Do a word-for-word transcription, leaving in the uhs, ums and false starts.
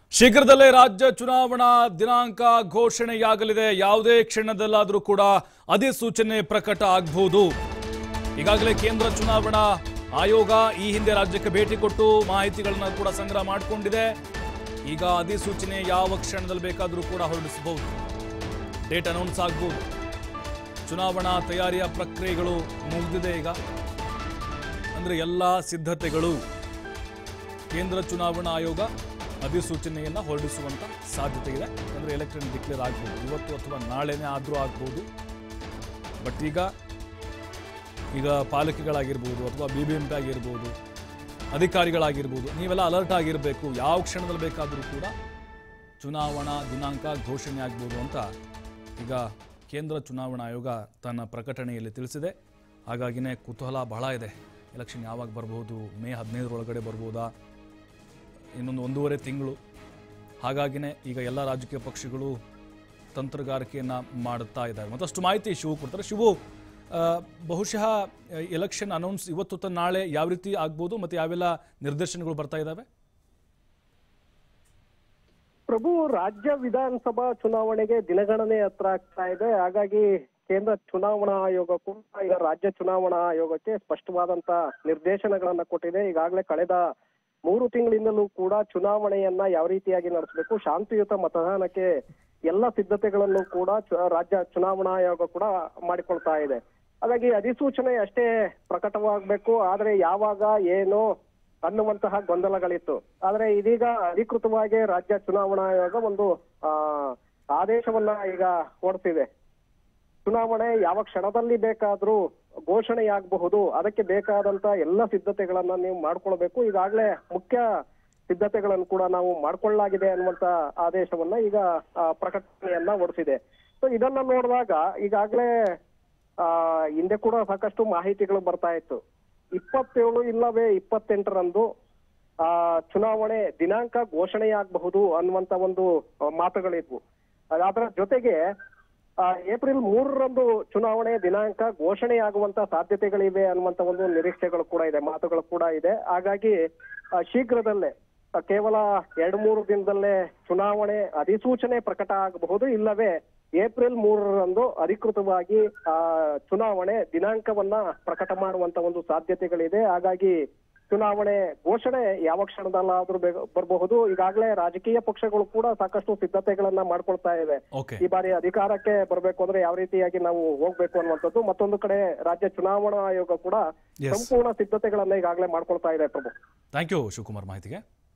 ಶೀಘ್ರದಲ್ಲೇ ರಾಜ್ಯ ಚುನಾವಣಾ ದಿನಾಂಕ ಘೋಷಣೆಯಾಗಲಿದೆ. ಯಾವುದೇ ಕ್ಷಣದಲ್ಲಾದರೂ ಕೂಡ ಅಧಿಸೂಚನೆ ಪ್ರಕಟ ಆಗಬಹುದು. ಈಗಾಗಲೇ ಕೇಂದ್ರ ಚುನಾವಣಾ ಆಯೋಗ ಈ ಹಿಂದೆ ರಾಜ್ಯಕ್ಕೆ ಭೇಟಿ ಕೊಟ್ಟು ಮಾಹಿತಿಗಳನ್ನು ಕೂಡ ಸಂಗ್ರಹ ಮಾಡಿಕೊಂಡಿದೆ. ಈಗ ಅಧಿಸೂಚನೆ ಯಾವ ಕ್ಷಣದಲ್ಲಿ ಬೇಕಾದರೂ ಕೂಡ ಹೊರಡಿಸಬಹುದು. ಡೇಟ್ ಅನೌನ್ಸ್ ಆಗಬಹುದು. ಚುನಾವಣಾ ತಯಾರಿಯ ಪ್ರಕ್ರಿಯೆಗಳು ಮುಗಿದಿದೆ. ಈಗ ಅಂದರೆ ಎಲ್ಲ ಸಿದ್ಧತೆಗಳು. ಕೇಂದ್ರ ಚುನಾವಣಾ ಆಯೋಗ ಅಧಿಸೂಚನೆಯನ್ನು ಹೊರಡಿಸುವಂತ ಸಾಧ್ಯತೆ ಇದೆ. ಅಂದರೆ ಎಲೆಕ್ಷನ್ ಡಿಕ್ಲೇರ್ ಆಗ್ಬೋದು ಇವತ್ತು ಅಥವಾ ನಾಳೆನೇ ಆದರೂ ಆಗ್ಬೋದು. ಬಟ್ ಈಗ ಈಗ ಪಾಲಿಕೆಗಳಾಗಿರ್ಬೋದು ಅಥವಾ ಬಿ ಬಿ ಎಂ ಪಿ ಆಗಿರ್ಬೋದು, ಅಧಿಕಾರಿಗಳಾಗಿರ್ಬೋದು, ನೀವೆಲ್ಲ ಅಲರ್ಟ್ ಆಗಿರಬೇಕು. ಯಾವ ಕ್ಷಣದಲ್ಲಿ ಬೇಕಾದರೂ ಕೂಡ ಚುನಾವಣಾ ದಿನಾಂಕ ಘೋಷಣೆ ಆಗ್ಬೋದು ಅಂತ ಈಗ ಕೇಂದ್ರ ಚುನಾವಣಾ ಆಯೋಗ ತನ್ನ ಪ್ರಕಟಣೆಯಲ್ಲಿ ತಿಳಿಸಿದೆ. ಹಾಗಾಗಿನೇ ಕುತೂಹಲ ಬಹಳ ಇದೆ. ಎಲೆಕ್ಷನ್ ಯಾವಾಗ ಬರ್ಬೋದು? ಮೇ ಹದಿನೈದರೊಳಗಡೆ ಬರ್ಬೋದಾ? ಇನ್ನೊಂದು ಒಂದೂವರೆ ತಿಂಗಳು. ಹಾಗಾಗಿನೇ ಈಗ ಎಲ್ಲ ರಾಜಕೀಯ ಪಕ್ಷಗಳು ತಂತ್ರಗಾರಿಕೆಯನ್ನು ಮಾಡುತ್ತಾ ಇದ್ದಾರೆ. ಮತ್ತಷ್ಟು ಮಾಹಿತಿ ಶಿವು ಕೊಡ್ತಾರೆ. ಶಿವು, ಬಹುಶಃ ಎಲೆಕ್ಷನ್ ಅನೌನ್ಸ್ ಇವತ್ತು ತ ನಾಳೆ ಯಾವ ರೀತಿ ಆಗ್ಬೋದು ಮತ್ತು ಯಾವೆಲ್ಲ ನಿರ್ದೇಶನಗಳು ಬರ್ತಾ ಇದ್ದಾವೆ? ಪ್ರಭು, ರಾಜ್ಯ ವಿಧಾನಸಭಾ ಚುನಾವಣೆಗೆ ದಿನಗಣನೆ ಹತ್ರ ಆಗ್ತಾ ಇದೆ. ಹಾಗಾಗಿ ಕೇಂದ್ರ ಚುನಾವಣಾ ಆಯೋಗ ಕೂಡ ಈಗ ರಾಜ್ಯ ಚುನಾವಣಾ ಆಯೋಗಕ್ಕೆ ಸ್ಪಷ್ಟವಾದಂತ ನಿರ್ದೇಶನಗಳನ್ನ ಕೊಟ್ಟಿದೆ. ಈಗಾಗಲೇ ಕಳೆದ ಮೂರು ತಿಂಗಳಿಂದಲೂ ಕೂಡ ಚುನಾವಣೆಯನ್ನ ಯಾವ ರೀತಿಯಾಗಿ ನಡೆಸಬೇಕು, ಶಾಂತಿಯುತ ಮತದಾನಕ್ಕೆ ಎಲ್ಲ ಸಿದ್ಧತೆಗಳನ್ನು ಕೂಡ ರಾಜ್ಯ ಚುನಾವಣಾ ಆಯೋಗ ಕೂಡ ಮಾಡಿಕೊಳ್ತಾ ಇದೆ. ಹಾಗಾಗಿ ಅಧಿಸೂಚನೆ ಅಷ್ಟೇ ಪ್ರಕಟವಾಗಬೇಕು, ಆದ್ರೆ ಯಾವಾಗ ಏನು ಅನ್ನುವಂತಹ ಗೊಂದಲಗಳಿತ್ತು. ಆದ್ರೆ ಇದೀಗ ಅಧಿಕೃತವಾಗಿ ರಾಜ್ಯ ಚುನಾವಣಾ ಆಯೋಗ ಒಂದು ಆ ಆದೇಶವನ್ನ ಈಗ ಹೊರಡಿಸಿದೆ. ಚುನಾವಣೆ ಯಾವ ಕ್ಷಣದಲ್ಲಿ ಬೇಕಾದ್ರೂ ಘೋಷಣೆಯಾಗಬಹುದು, ಅದಕ್ಕೆ ಬೇಕಾದಂತ ಎಲ್ಲ ಸಿದ್ಧತೆಗಳನ್ನ ನೀವು ಮಾಡ್ಕೊಳ್ಬೇಕು. ಈಗಾಗಲೇ ಮುಖ್ಯ ಸಿದ್ಧತೆಗಳನ್ನು ಕೂಡ ನಾವು ಮಾಡ್ಕೊಳ್ಳಲಾಗಿದೆ ಅನ್ನುವಂತ ಆದೇಶವನ್ನ ಈಗ ಪ್ರಕಟಣೆಯನ್ನ ಹೊರಡಿಸಿದೆ. ಸೊ ಇದನ್ನ ನೋಡಿದಾಗ ಈಗಾಗಲೇ ಆ ಹಿಂದೆ ಕೂಡ ಸಾಕಷ್ಟು ಮಾಹಿತಿಗಳು ಬರ್ತಾ ಇತ್ತು. ಇಪ್ಪತ್ತೇಳು ಇಲ್ಲವೇ ಇಪ್ಪತ್ತೆಂಟರಂದು ಆ ಚುನಾವಣೆ ದಿನಾಂಕ ಘೋಷಣೆಯಾಗಬಹುದು ಅನ್ನುವಂತ ಒಂದು ಮಾತುಗಳಿದ್ವು. ಅದರ ಜೊತೆಗೆ ಏಪ್ರಿಲ್ ಮೂರರಂದು ಚುನಾವಣೆ ದಿನಾಂಕ ಘೋಷಣೆಯಾಗುವಂತ ಸಾಧ್ಯತೆಗಳಿವೆ ಅನ್ನುವಂತ ಒಂದು ನಿರೀಕ್ಷೆಗಳು ಕೂಡ ಇದೆ, ಮಾತುಗಳು ಕೂಡ ಇದೆ. ಹಾಗಾಗಿ ಶೀಘ್ರದಲ್ಲೇ ಕೇವಲ ಎರಡು ಮೂರು ದಿನದಲ್ಲೇ ಚುನಾವಣೆ ಅಧಿಸೂಚನೆ ಪ್ರಕಟ ಆಗಬಹುದು, ಇಲ್ಲವೇ ಏಪ್ರಿಲ್ ಮೂರರಂದು ಅಧಿಕೃತವಾಗಿ ಆ ಚುನಾವಣೆ ದಿನಾಂಕವನ್ನ ಪ್ರಕಟ ಮಾಡುವಂತ ಒಂದು ಸಾಧ್ಯತೆಗಳಿದೆ. ಹಾಗಾಗಿ ಚುನಾವಣೆ ಘೋಷಣೆ ಯಾವ ಕ್ಷಣದಲ್ಲಾದ್ರೂ ಬರಬಹುದು. ಈಗಾಗಲೇ ರಾಜಕೀಯ ಪಕ್ಷಗಳು ಕೂಡ ಸಾಕಷ್ಟು ಸಿದ್ಧತೆಗಳನ್ನ ಮಾಡ್ಕೊಳ್ತಾ ಇವೆ. ಈ ಬಾರಿ ಅಧಿಕಾರಕ್ಕೆ ಬರಬೇಕು ಅಂದ್ರೆ ಯಾವ ರೀತಿಯಾಗಿ ನಾವು ಹೋಗ್ಬೇಕು ಅನ್ನುವಂಥದ್ದು. ಮತ್ತೊಂದು ಕಡೆ ರಾಜ್ಯ ಚುನಾವಣಾ ಆಯೋಗ ಕೂಡ ಸಂಪೂರ್ಣ ಸಿದ್ಧತೆಗಳನ್ನ ಈಗಾಗಲೇ ಮಾಡ್ಕೊಳ್ತಾ ಇದೆ. ಪ್ರಭು, ಥ್ಯಾಂಕ್ ಯು ಶಿವಕುಮಾರ್ ಮಾಹಿತಿಗೆ.